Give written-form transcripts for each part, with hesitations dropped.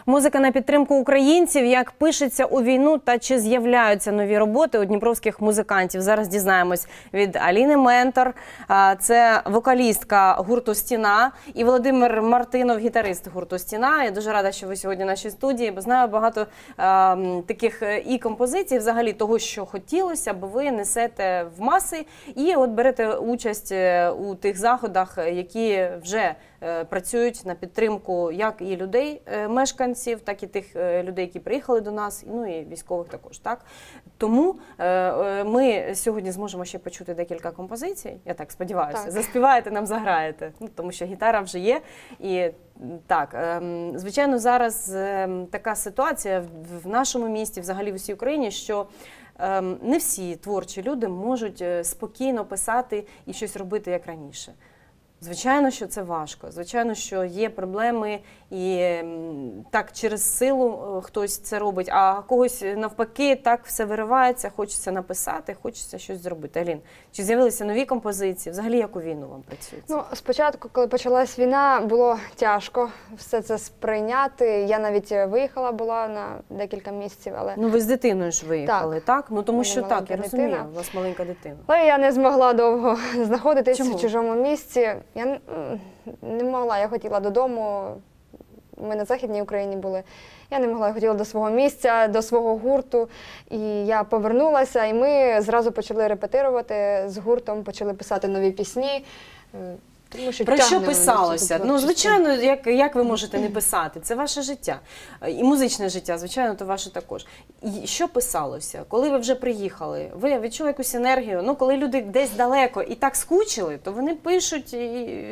Музика на підтримку українців, як пишеться у війну та чи з'являються нові роботи у дніпровських музикантів. Зараз дізнаємось від Аліни Ментор, це вокалістка гурту «Стіна», і Володимир Мартинов, гітарист гурту «Стіна». Я дуже рада, що ви сьогодні в нашій студії, бо знаю багато таких і композицій, взагалі того, що хотілося, бо ви несете в маси і от берете участь у тих заходах, які вже працюють на підтримку як і людей, мешканців, так і тих людей, які приїхали до нас, ну і військових також. Так? Тому ми сьогодні зможемо ще почути декілька композицій, я так сподіваюся. Так. Заспіваєте, нам заграєте, ну, тому що гітара вже є. І так, звичайно, зараз така ситуація в нашому місті, взагалі в усій Україні, що не всі творчі люди можуть спокійно писати і щось робити, як раніше. Звичайно, що це важко, звичайно, що є проблеми і так через силу хтось це робить, а когось навпаки так все виривається, хочеться написати, хочеться щось зробити. Алін, чи з'явилися нові композиції? Взагалі, як у війну вам працюється? Ну, спочатку, коли почалась війна, було тяжко все це сприйняти. Я навіть виїхала була на декілька місяців, але... Ну, ви з дитиною ж виїхали, так? Ну, тому що так, я розумію, у вас маленька дитина. Але я не змогла довго знаходитись в чужому місці. Я не могла, я хотіла додому, ми на Західній Україні були. Я не могла, я хотіла до свого місця, до свого гурту. І я повернулася, і ми зразу почали репетирувати з гуртом, почали писати нові пісні. Тому що про що писалося? Ну, звичайно, як ви можете не писати? Це ваше життя. І музичне життя, звичайно, то ваше також. І що писалося? Коли ви вже приїхали, ви відчули якусь енергію? Ну, коли люди десь далеко і так скучили, то вони пишуть, і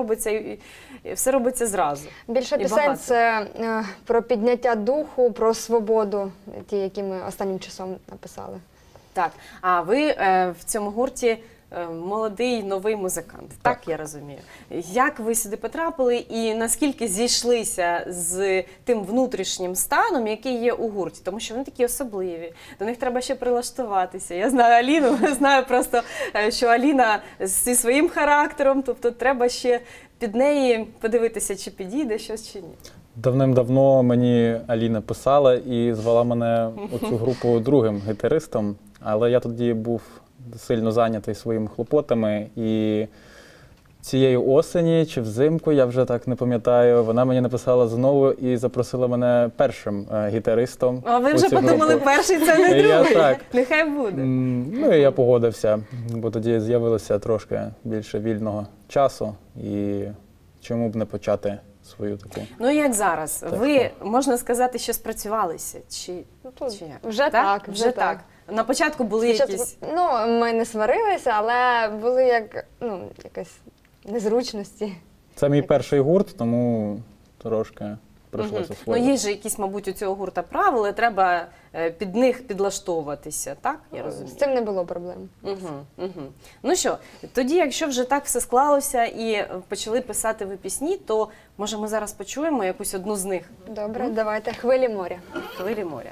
все робиться зразу. Більше пісень – це про підняття духу, про свободу, ті, які ми останнім часом написали. Так. А ви в цьому гурті молодий, новий музикант, так я розумію. Як ви сюди потрапили і наскільки зійшлися з тим внутрішнім станом, який є у гурті? Тому що вони такі особливі, до них треба ще прилаштуватися. Я знаю Аліну, знаю просто, що Аліна зі своїм характером, тобто треба ще під неї подивитися, чи підійде щось, чи ні. Давним-давно мені Аліна писала і звала мене у цю групу другим гітаристом, але я тоді був сильно зайнятий своїми хлопотами, і цієї осені чи взимку, я вже так не пам'ятаю, вона мені написала знову і запросила мене першим гітаристом. А ви вже подумали, перший це не другий, нехай буде. Ну і я погодився, бо тоді з'явилося трошки більше вільного часу, і чому б не почати свою таку. Ну як зараз? Ви, можна сказати, що спрацювалися? Чи як? Вже так, вже так. На початку були якісь... Ну, ми не сварилися, але були якась незручності. Це мій перший гурт, тому трошки прийшлося освоїти. Ну, є ж якісь, мабуть, у цього гурта правила, треба під них підлаштовуватися, так? Я розумію. З цим не було проблем. Ну що, тоді, якщо вже так все склалося і почали писати ви пісні, то, може, ми зараз почуємо якусь одну з них? Добре, давайте. «Хвилі моря». «Хвилі моря».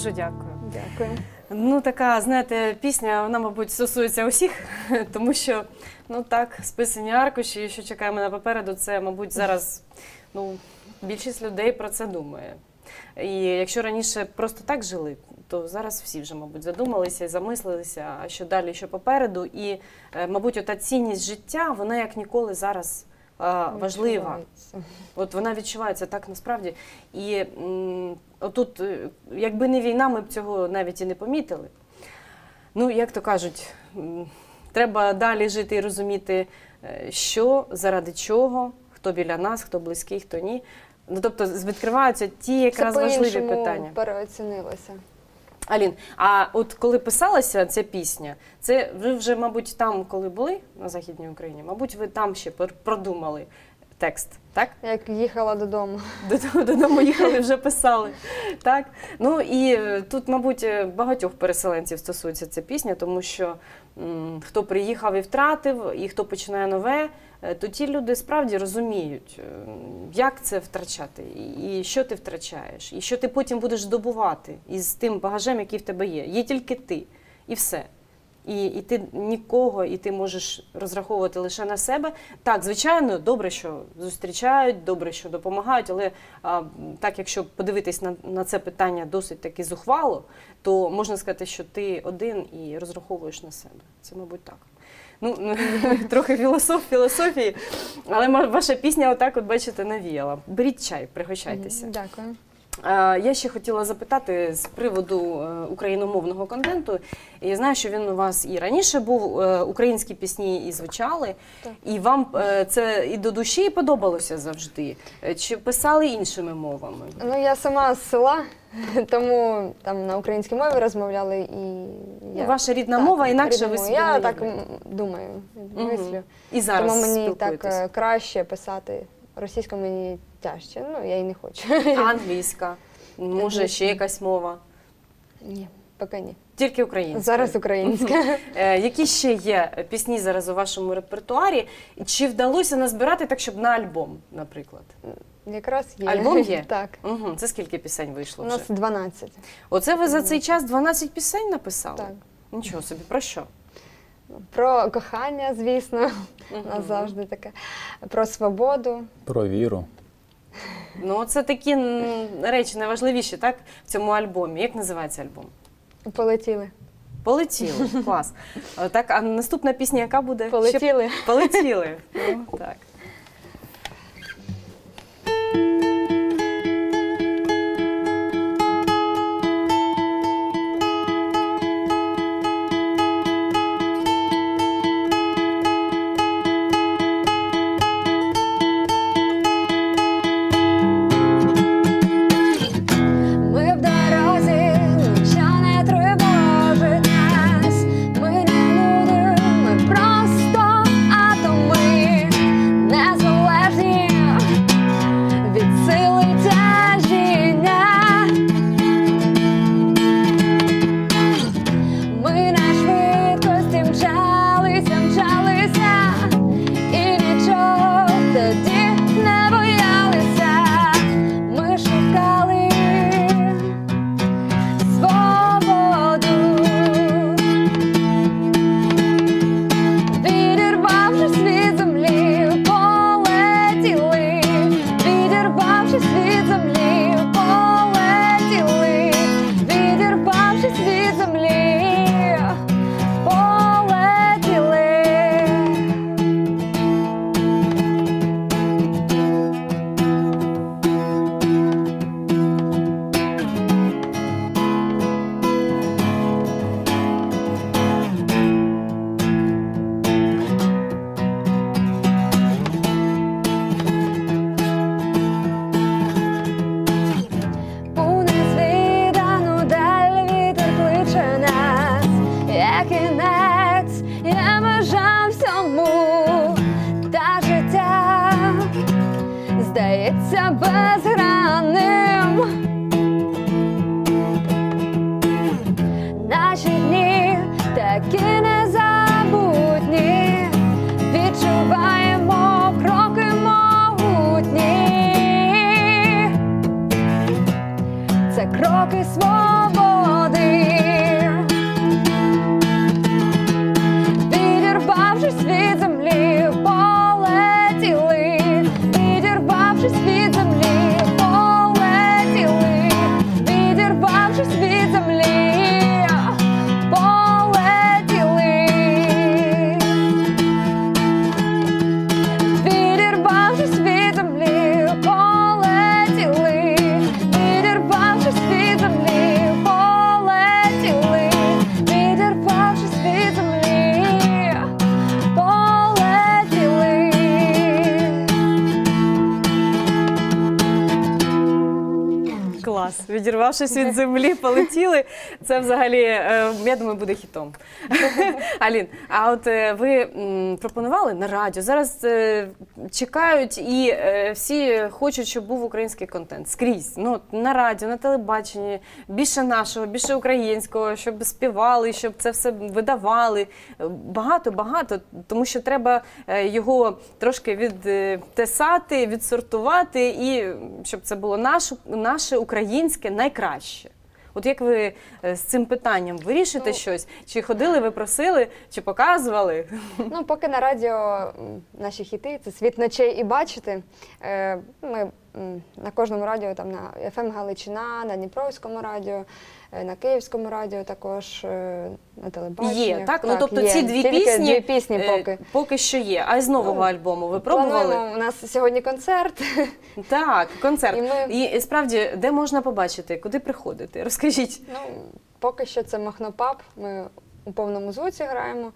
Дуже дякую. Дякую. Ну, така, знаєте, пісня, вона, мабуть, стосується усіх, тому що, ну так, списані аркуші, що чекаємо на попереду, це, мабуть, зараз, ну, більшість людей про це думає. І якщо раніше просто так жили, то зараз всі вже, мабуть, задумалися і замислилися, а що далі, що попереду. І, мабуть, ота цінність життя, вона як ніколи зараз важлива. Відчувається. От вона відчувається так насправді. І отут, якби не війна, ми б цього навіть і не помітили. Ну, як то кажуть, треба далі жити і розуміти, що, заради чого, хто біля нас, хто близький, хто ні. Ну, тобто відкриваються ті якраз Це важливі по-іншому питання. переоцінилося. Алін, а от коли писалася ця пісня, це ви вже, мабуть, там, коли були на Західній Україні, мабуть, ви там ще продумали текст, так? Як їхала додому. Додому їхали, вже писали. Так? Ну і тут, мабуть, багатьох переселенців стосується ця пісня, тому що хто приїхав і втратив, і хто починає нове, то ті люди справді розуміють, як це втрачати, і що ти втрачаєш, і що ти потім будеш здобувати із тим багажем, який в тебе є. Є тільки ти, і все. І ти нікого, і ти можеш розраховувати лише на себе. Так, звичайно, добре, що зустрічають, добре, що допомагають, але так, якщо подивитись на це питання досить таки зухвало, то можна сказати, що ти один і розраховуєш на себе. Це, мабуть, так. Ну, трохи філософії, але ваша пісня отак, от бачите, навіяла. Беріть чай, пригощайтеся. Дякую. Я ще хотіла запитати з приводу україномовного контенту. Я знаю, що він у вас і раніше був, українські пісні і звучали. Так. І вам це і до душі подобалося завжди? Чи писали іншими мовами? Ну, я сама з села, тому там на українській мові розмовляли і я... Ваша рідна мова, інакше рідна ви мова. собі Я не так уявляєте. думаю, Мгм. мислю. І зараз Тому мені спілкуєтесь. так краще писати. Російською мені тяжче, ну, я і не хочу. А англійська? Може, ще якась мова? Ні, поки ні. Тільки українська? Зараз українська. Які ще є пісні зараз у вашому репертуарі? Чи вдалося назбирати так, щоб на альбом, наприклад? Якраз є. Альбом є? Так. Угу. Це скільки пісень вийшло У вже? нас 12. Оце ви за цей час 12 пісень написали? Так. Нічого собі, про що? Про кохання, звісно, у Мгм. нас завжди таке. Про свободу. Про віру. Ну, це такі речі найважливіші, так, в цьому альбомі. Як називається альбом? Полетіли. Полетіли. Клас. Так, а наступна пісня яка буде? Ще- Полетіли. Полетіли. Ну, так. Ми в дорозі, нічого не тривожить нас. Ми не люди, ми просто атоми, незалежні від сили тяжіння. Ми на швидкості мчалися, і нічого тоді не боялися. Ми шукали свободу, відірвавшись від землі, полетіли, відірвавшись від землі, полетіли, відірвавшись від землі, полетіли. У незвідану даль вітер кличе нас, є кінець, є межа всьому, та життя здається безгранним. Наші дні такі незабутні, відчуваємо кроки могутні. Це кроки свободи. відірвавшись від землі, полетіли. Це взагалі, я думаю, буде хітом. Алін, а от ви пропонували на радіо, зараз чекають і всі хочуть, щоб був український контент скрізь. Ну, на радіо, на телебаченні, більше нашого, більше українського, щоб співали, щоб це все видавали. Багато, тому що треба його трошки відтесати, відсортувати і щоб це було наше українське найкраще. От як ви з цим питанням вирішите щось? Чи ходили, ви просили, чи показували? Ну, поки на радіо наші хіти, це «Світ ночей» і «Бачити». Ми на кожному радіо, там на FM Галичина, на Дніпровському радіо, на Київському радіо також, на телебаченні. Є, так? Ну, тобто ці Тільки дві пісні поки що є. А з нового альбому ви пробували? Плануємо, у нас сьогодні концерт. Так, концерт. І І справді, де можна побачити, куди приходити? Розкажіть. Ну, поки що це Махнопаб, ми у повному звуці граємо.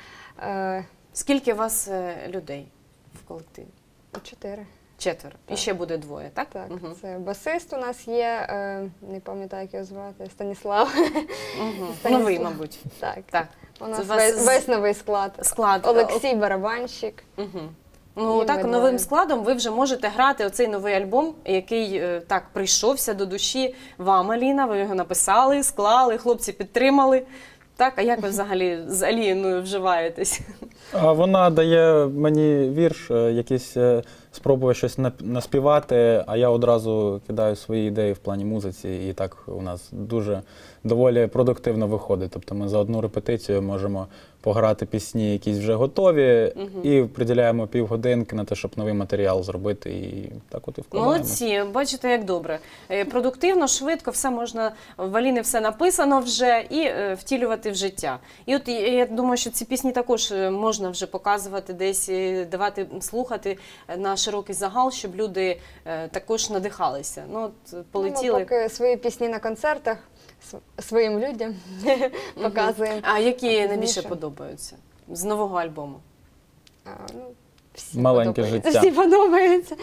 Скільки у вас людей в колективі? 4. 4. І Так. ще буде 2, так? Так, Угу. це басист у нас є, не пам'ятаю, як його звати, Станіслав. Угу. Станіслав. Новий, мабуть. Так. Так. У нас Це вас весь новий склад. Склад. Олексій барабанщик. Угу. Ну, І так, ми новим двоє. складом ви вже можете грати оцей новий альбом, який так прийшовся до душі вам, Аліна. Ви його написали, склали, хлопці підтримали. Так, а як ви взагалі з Аліною вживаєтесь? А вона дає мені вірш, якийсь спробує щось наспівати, а я одразу кидаю свої ідеї в плані музиці, і так у нас дуже доволі продуктивно виходить. Тобто ми за одну репетицію можемо пограти пісні, якісь вже готові, і приділяємо півгодинки на те, щоб новий матеріал зробити, і так от і вкладаємо. Молодці, бачите, як добре. Продуктивно, швидко, все можна, в Аліни все написано вже і втілювати в життя. І от я думаю, що ці пісні також можна вже показувати десь, давати слухати на широкий загал, щоб люди також надихалися. Ну, от, полетіли. Ми поки свої пісні на концертах своїм людям показуємо. А які Пізніше. найбільше подобаються з нового альбому? Ну, всі Маленьке подобаються. життя. Всі подобаються.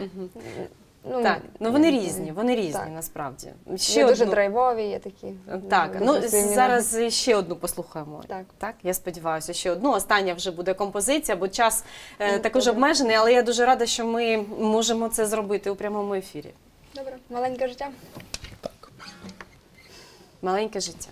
Ну, Так, ну вони різні Так. насправді. Є дуже драйвові, є такі. Так, дуже ну позитивні. зараз ще одну послухаємо. Так. Так, я сподіваюся, ще одну. Остання вже буде композиція, бо час також обмежений, але я дуже рада, що ми можемо це зробити у прямому ефірі. Добре, маленьке життя. Так. Маленьке життя.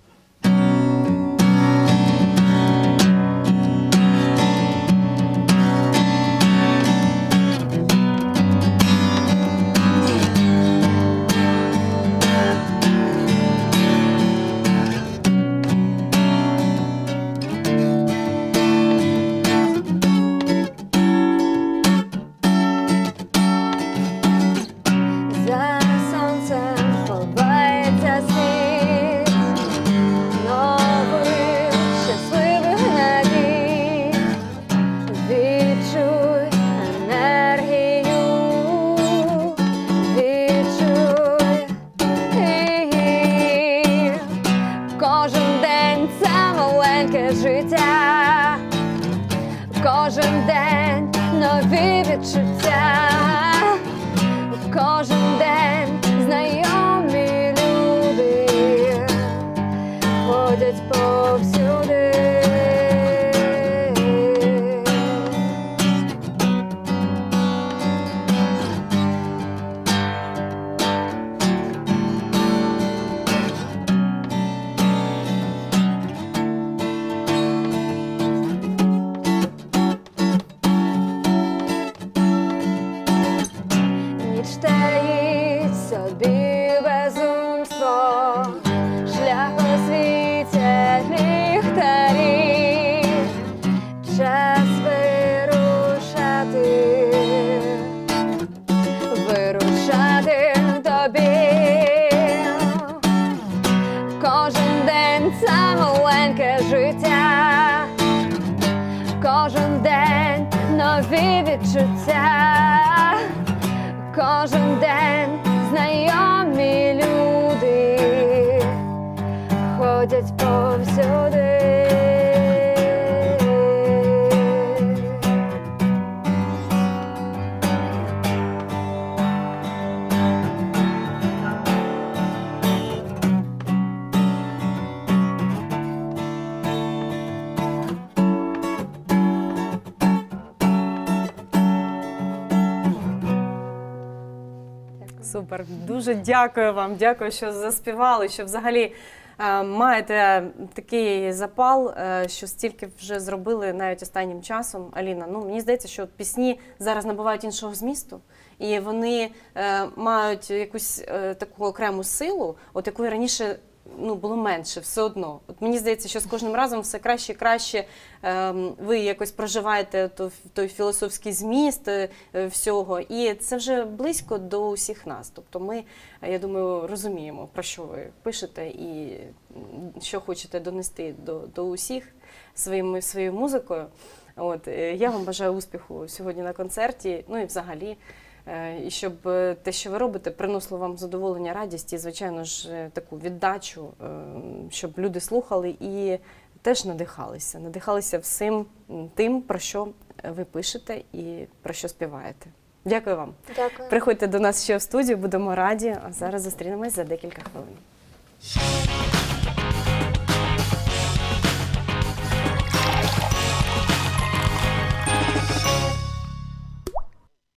За сонцем ховається світ нових щасливих надій. Відчуй енергію, відчуй її. Кожен день це маленьке життя, кожен день нові відчуття. Кожен день знайомі люди ходять повсюди. Ніч таїть собі безумство, шлях освітять ліхтарі, час вирушати в тобі. Кожен день це маленьке життя, кожен день нові відчуття. Кожен день знайомі люди ходять повсюди. Супер. Дуже дякую вам. Дякую, що заспівали, що взагалі маєте такий запал, що стільки вже зробили навіть останнім часом. Аліна, ну мені здається, що пісні зараз набувають іншого змісту, і вони мають якусь таку окрему силу, от якої раніше було менше, все одно. От мені здається, що з кожним разом все краще і краще ви якось проживаєте той філософський зміст всього, і це вже близько до усіх нас. Тобто ми, я думаю, розуміємо, про що ви пишете і що хочете донести до усіх своєю музикою. От, я вам бажаю успіху сьогодні на концерті, ну і взагалі. І щоб те, що ви робите, приносило вам задоволення, радість і, звичайно ж, таку віддачу, щоб люди слухали і теж надихалися всім тим, про що ви пишете і про що співаєте. Дякую вам. Дякую. Приходьте до нас ще в студію, будемо раді, а зараз зустрінемось за декілька хвилин.